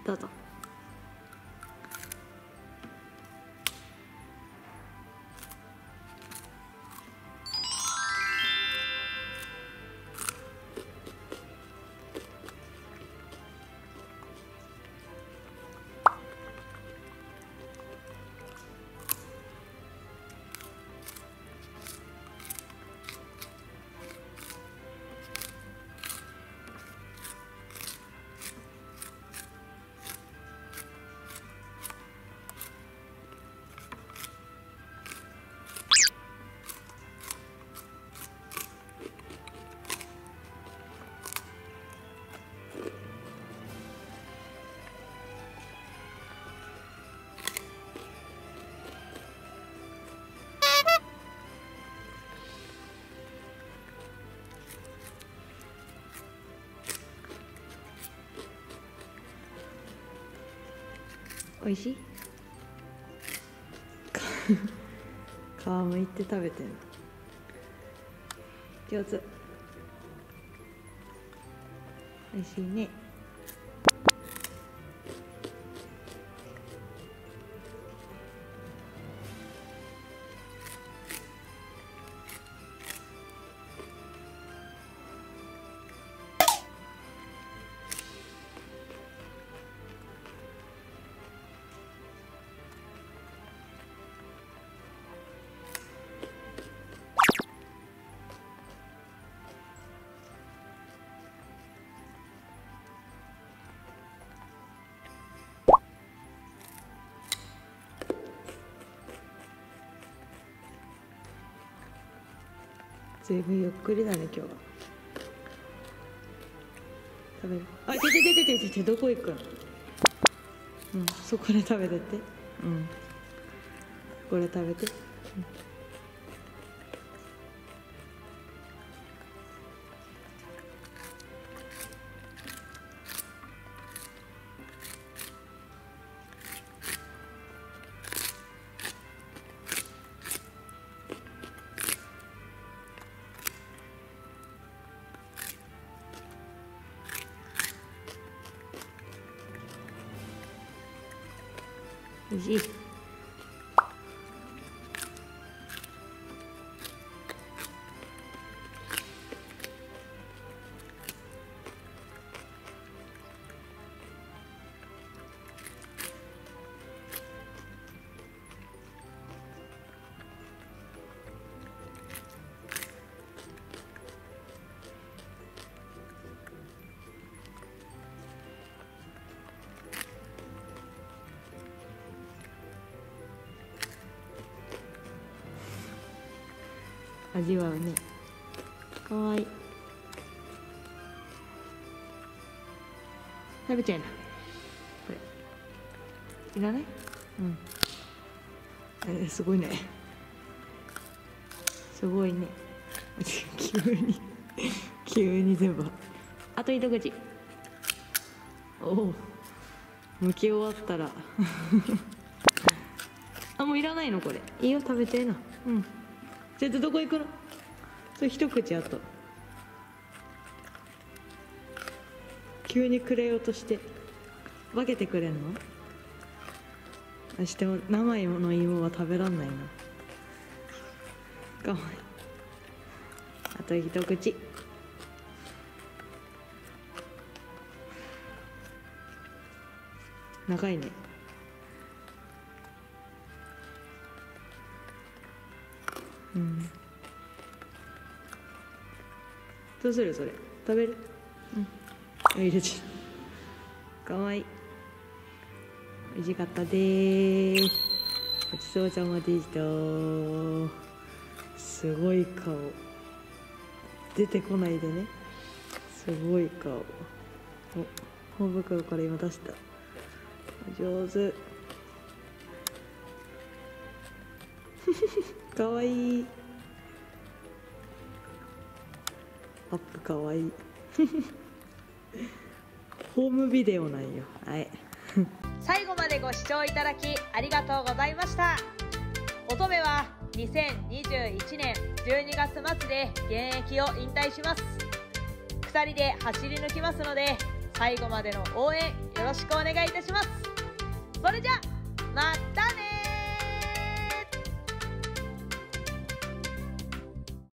どうぞ。おいしい？皮むいて食べてる。上手。おいしいね。ずいぶんゆっくりだね今日は。食べる。あ、てどこ行くの？うん、そこで食べてって。うん。これ食べて。おいしい。味わうね。かわいい。食べちゃいな。これいらない？うん。すごいね。すごいね。急に全部。あと一口。おお。剥き終わったら。あ、もういらないのこれ。いいよ、食べてな。うん。じゃあどこ行くの？それ一口あと。急にくれようとして分けてくれんの？しても生芋の芋は食べらんないな。かわいい。あと一口。長いね。うん。どうするそれ？食べる？うん。入れちゃう。かわいい。美味しかったでーす。ごちそうさまでした。すごい顔。出てこないでね。すごい顔。お、頬袋から今出した。上手。かわいい。アップかわいい。ホームビデオなんよ。はい。 最後までご視聴いただきありがとうございました。乙女は2021年12月末で現役を引退します。2人で走り抜きますので、 最後までの応援よろしくお願いいたします。それじゃまた